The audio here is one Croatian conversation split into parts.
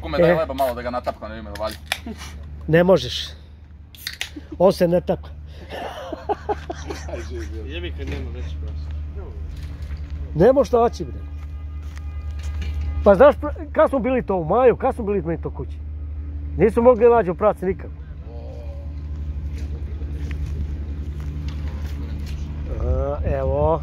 Kume daj leba malo da ga natapka na ime da valji. Ne možeš. On se ne tapka. Jebi kad nema već prosto. Ne možeš naći, bre. Pa znaš, kad smo bili to u maju, kad smo bili mi to kući? Nisu mogli naći u praci nikad. Evo.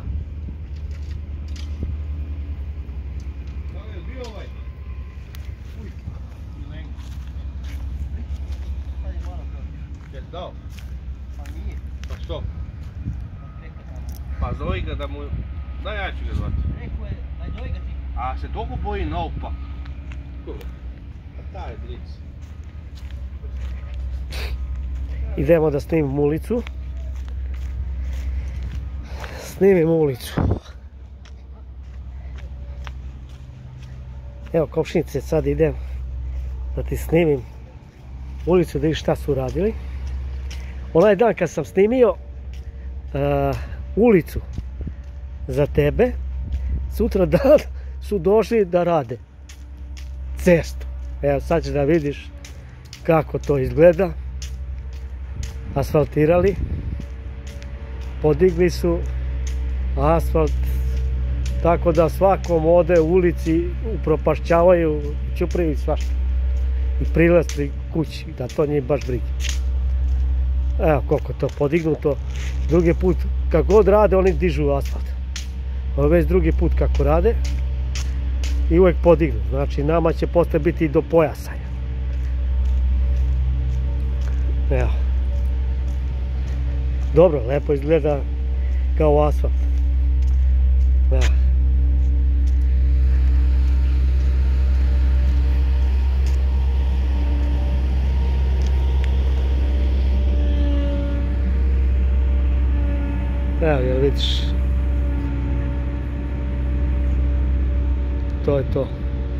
Jesi dao? Pa nije. Pa što? Pa zovi ga da mu... Daj ja ću ga zvati. Rekao je, aj zovi ga ti. A se toliko boji naupa. Pa taj dric. Idemo da snimim ulicu. Snimim ulicu. Evo komšinice, sad idem da ti snimim ulicu da vidiš šta su radili. Onaj dan kad sam snimio ulicu za tebe, sutra dan su došli da rade cestu. Evo sad ćeš da vidiš kako to izgleda. Asfaltirali, podigli su asfalt, tako da svakom ode u ulici upropašćavaju ćuprivi svašta i prilaz pri kući, da to nije baš briga. Evo koliko to podignuto. Drugi put kako god rade oni dižu asfalt. Ovo već drugi put kako rade i uvijek podignu, znači nama će posle biti do pojasa. Evo. Dobro, lepo izgleda kao asfalt. Evo. Evo, jel vidiš? To je to.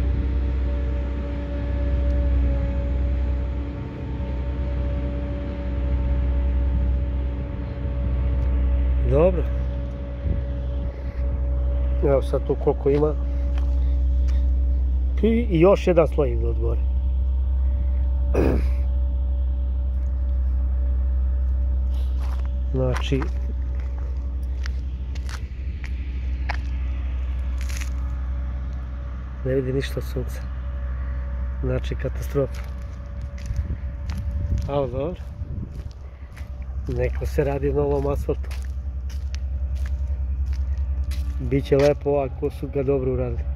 Dobro. Evo sad tu koliko ima. I još jedan sloj ide od gore. Znači ne vidi ništa od sunca. Znači katastrofa. Ali dobro. Neko se radi na ovom asfaltu. Biće lepo ako su ga dobro uradili.